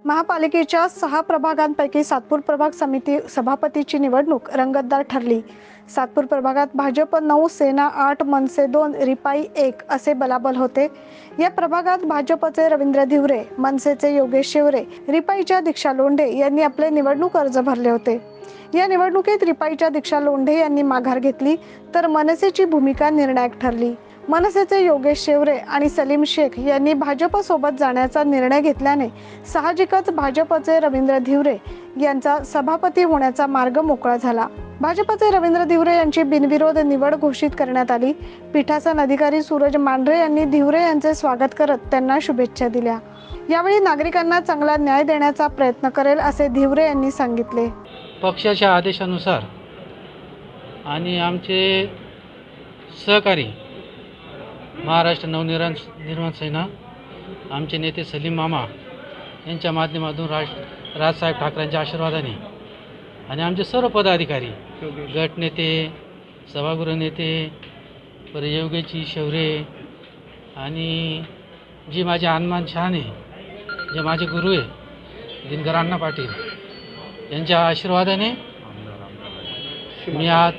महापालिकेच्या 6 प्रभागांपैकी सातपूर प्रभाग समिती सभापतीची निवडणूक रंगतदार ठरली। सातपूर प्रभागात भाजप 9, सेना 8, मनसे 2, रिपाई 1 असे बलाबल होते। या प्रभागात भाजपचे रवींद्र धिवरे, मनसेचे योगेश शेवरे, रिपाईच्या दीक्षा लोंढे यांनी आपले निवडणूक अर्ज भरले होते। या निवडणुकीत रिपाईच्या दीक्षा लोंढे यांनी माघार घेतली, तर मनसेची भूमिका निर्णायक ठरली। मनसेचे योगेश शेवरे आणि सलीम शेख यांनी भाजपसोबत जाण्याचा निर्णय घेतल्याने साहजिकच भाजपचे रवींद्र धिवरे यांचा सभापती होण्याचा मार्ग मोकळा झाला। भाजपचे रवींद्र धिवरे यांची बिनविरोध निवड घोषित करण्यात आली। पीठासन अधिकारी सूरज मांढरे यांनी धिवरे यांचे स्वागत करत त्यांना शुभेच्छा दिल्या। यावेळी नागरिकांना चांगला न्याय देण्याचा प्रयत्न करेल असे धिवरे यांनी सांगितले। पक्षाच्या आदेशानुसार आणि आमचे सहकारी महाराष्ट्र नवनिर्माण सेना आमचे नेते सलीम मामा यांच्या माध्यमातून राजसाहेब ठाकरेंच्या आशीर्वादाने आणि आमचे सर्व पदाधिकारी गट नेते, सभागृह नेते, योगेश शेवरे आणि जी माझे हनुमान शहाणे, जे माझे गुरु आहे दिनकर अण्णा पाटील यांच्या आशीर्वादाने मी आज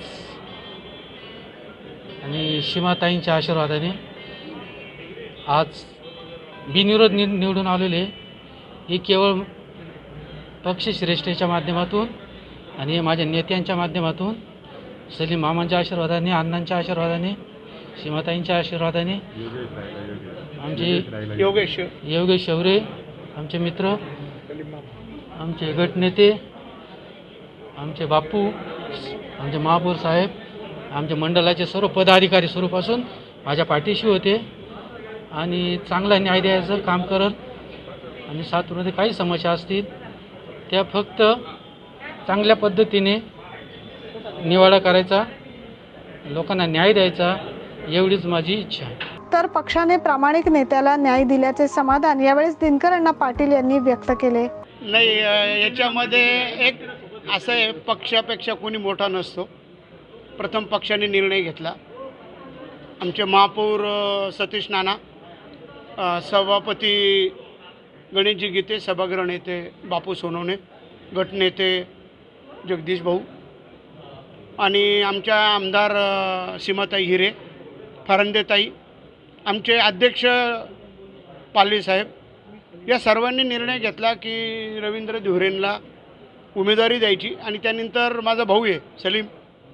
आणि सीमाताईंच्या आशीर्वादाने आज बिनविरोध निवडून आलेले। हे केवळ पक्षश्रेष्ठीच्या माध्यमातून आणि माझ्या नेत्यांच्या माध्यमातून, सलीम मामांच्या आशीर्वादाने, अण्णांच्या आशीर्वादाने, सीमाताईंच्या आशीर्वादाने, आमचे योगेश शेवरे, आमचे मित्र, आमचे गटनेते, आमचे बापू, आमचे महापौर साहेब, आमच्या मंडळाचे सर्व पदाधिकारी सुरूपासून माझ्या पाठीशी होते आणि चांगला न्याय द्यायचं काम करत आणि सातपूरमध्ये काही समस्या असतील त्या फक्त चांगल्या पद्धतीने निवाडा करायचा, लोकांना न्याय द्यायचा, एवढीच माझी इच्छा आहे। तर पक्षाने प्रामाणिक नेत्याला न्याय दिल्याचे समाधान यावेळेस दिनकर अण्णा पाटील यांनी व्यक्त केले। नाही, याच्यामध्ये एक असं आहे, पक्षापेक्षा कोणी मोठा नसतो। प्रथम पक्षाने निर्णय घेतला। आमचे महापौर सतीश नाना, सभापती गणेशजी गीते, सभागृह नेते बापू सोनवणे, गटनेते जगदीश भाऊ आणि आमच्या आमदार सीमाताई हिरे, फरंदेताई, आमचे अध्यक्ष पालवी साहेब, या सर्वांनी निर्णय घेतला की रवींद्र धिवरेंना उमेदवारी द्यायची। आणि त्यानंतर माझा भाऊ आहे सलीम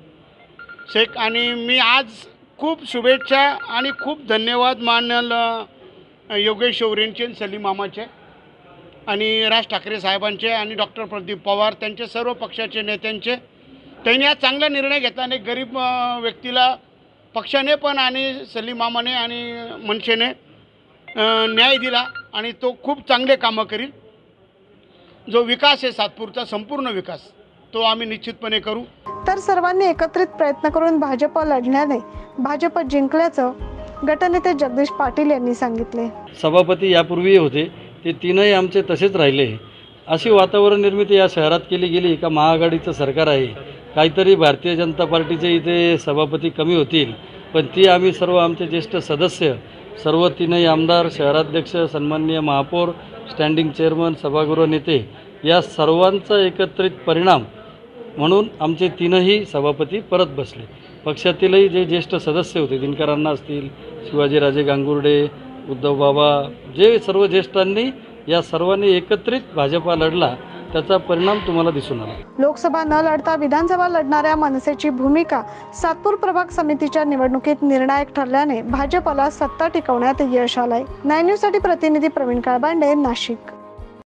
शेख आणि मी आज खूप शुभेच्छा आणि खूप धन्यवाद मानल योगेश शेवरेंचे, सलीम मामाचे आणि राज ठाकरे साहेबांचे आणि डॉक्टर प्रदीप पवार, त्यांचे सर्व पक्षाचे नेत्यांचे। त्यांनी आज चांगला निर्णय घेतला आणि गरीब व्यक्तीला पक्षाने पण आणि सलीम मामाने आणि मनसेने न्याय दिला आणि तो खूप चांगले कामं करील। जो विकास आहे सातपूरचा संपूर्ण विकास, तो आम्ही निश्चितपणे करू। तर सर्वांनी एकत्रित प्रयत्न करून भाजप लढण्याने भाजप जिंकल्याचं गटनेते जगदीश पाटील यांनी सांगितले। सभापती यापूर्वी होते ते तीनही आमचे तसेच राहिले। अशी वातावरण निर्मिती या शहरात केली गेली का महाआघाडीचं सरकार आहे, काहीतरी भारतीय जनता पार्टीचे इथे सभापती कमी होतील, पण ती आम्ही सर्व आमचे ज्येष्ठ सदस्य, सर्व तीनही आमदार, शहराध्यक्ष, सन्माननीय महापौर, स्टँडिंग चेअरमन, सभागृह नेते या सर्वांचा एकत्रित परिणाम म्हणून आमचे तीनही सभापती परत बसले। पक्षातीलही जे ज्येष्ठ सदस्य होते, दिनकर अण्णा असतील, शिवाजीराजे गांगुर्डे, उद्धव बाबा, जे सर्व ज्येष्ठांनी या सर्वांनी एकत्रित भाजपा लढला, त्याचा परिणाम तुम्हाला दिसून आला। लोकसभा न लढता विधानसभा लढणाऱ्या मनसेची भूमिका सातपूर प्रभाग समितीच्या निवडणुकीत निर्णायक ठरल्याने भाजपला सत्ता टिकवण्यात यश आलंय। 9 न्यूज साठी प्रतिनिधी प्रवीण काळबांडे, नाशिक।